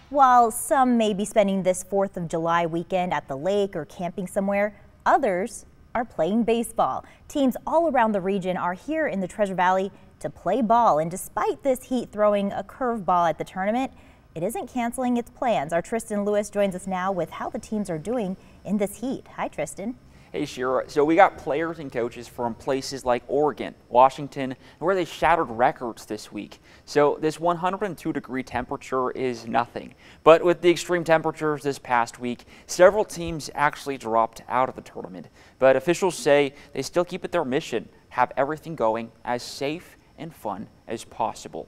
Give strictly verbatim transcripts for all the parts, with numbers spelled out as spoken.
While some may be spending this fourth of July weekend at the lake or camping somewhere, others are playing baseball. Teams all around the region are here in the Treasure Valley to play ball, and despite this heat throwing a curveball at the tournament, it isn't canceling its plans. Our Tristan Lewis joins us now with how the teams are doing in this heat. Hi, Tristan. Hey, Shira. So we got players and coaches from places like Oregon, Washington, where they shattered records this week. So this one hundred two degree temperature is nothing. But with the extreme temperatures this past week, several teams actually dropped out of the tournament. But officials say they still keep it their mission, have everything going as safe and fun as possible.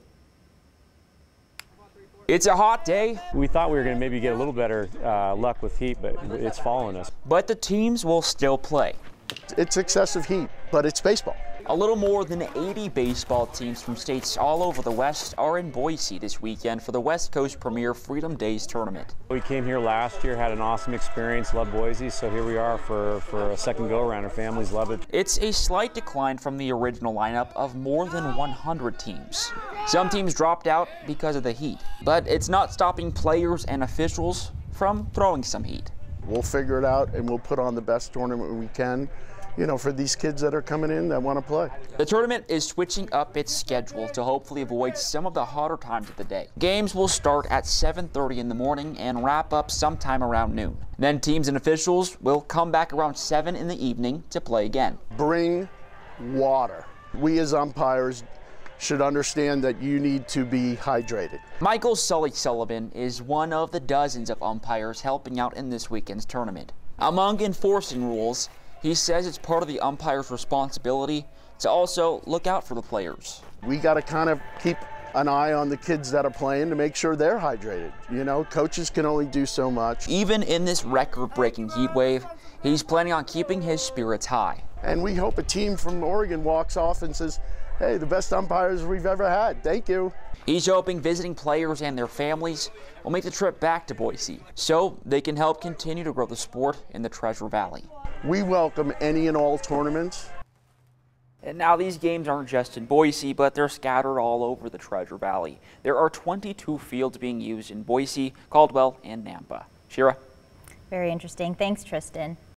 It's a hot day. We thought we were going to maybe get a little better uh, luck with heat, but it's following us. But the teams will still play. It's excessive heat, but it's baseball. A little more than eighty baseball teams from states all over the West are in Boise this weekend for the West Coast Premier Freedom Days tournament. We came here last year, had an awesome experience, loved Boise, so here we are for, for a second go-around. Our families love it. It's a slight decline from the original lineup of more than one hundred teams. Some teams dropped out because of the heat, but it's not stopping players and officials from throwing some heat. We'll figure it out, and we'll put on the best tournament we can, you know, for these kids that are coming in that want to play. The tournament is switching up its schedule to hopefully avoid some of the hotter times of the day. Games will start at seven thirty in the morning and wrap up sometime around noon. Then teams and officials will come back around seven in the evening to play again. Bring water. We as umpires should understand that you need to be hydrated. Michael Sully Sullivan is one of the dozens of umpires helping out in this weekend's tournament. Among enforcing rules, he says it's part of the umpire's responsibility to also look out for the players. We got to kind of keep an eye on the kids that are playing to make sure they're hydrated. You know, coaches can only do so much. Even in this record-breaking heat wave, he's planning on keeping his spirits high. And we hope a team from Oregon walks off and says, hey, the best umpires we've ever had. Thank you. He's hoping visiting players and their families will make the trip back to Boise so they can help continue to grow the sport in the Treasure Valley. We welcome any and all tournaments. And now these games aren't just in Boise, but they're scattered all over the Treasure Valley. There are twenty-two fields being used in Boise, Caldwell, and Nampa. Shira? Very interesting. Thanks, Tristan.